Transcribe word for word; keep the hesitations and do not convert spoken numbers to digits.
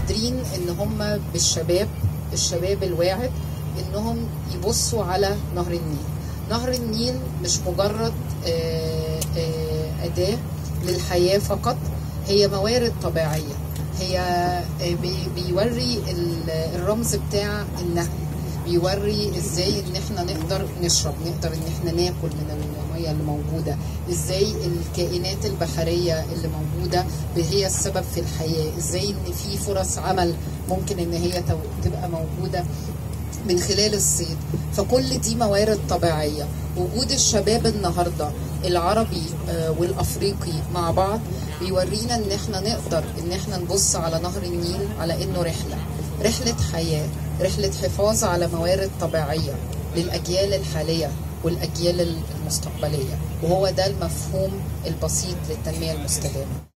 قادرين ان هم بالشباب الشباب الواعد انهم يبصوا على نهر النيل. نهر النيل مش مجرد أداة للحياة فقط، هي موارد طبيعية، هي بيوري الرمز بتاع النهر، بيوري ازاي ان احنا نقدر نشرب، نقدر ان احنا ناكل من المياه اللي موجودة، ازاي الكائنات البحرية اللي موجودة هي السبب في الحياة، ازاي ان في فرص عمل ممكن ان هي تبقى موجودة من خلال الصيد. فكل دي موارد طبيعية. وجود الشباب النهاردة العربي والأفريقي مع بعض بيورينا ان احنا نقدر ان احنا نبص على نهر النيل على انه رحلة رحلة حياة، رحلة حفاظ على موارد طبيعية للأجيال الحالية والأجيال المستقبلية، وهو ده المفهوم البسيط للتنمية المستدامة.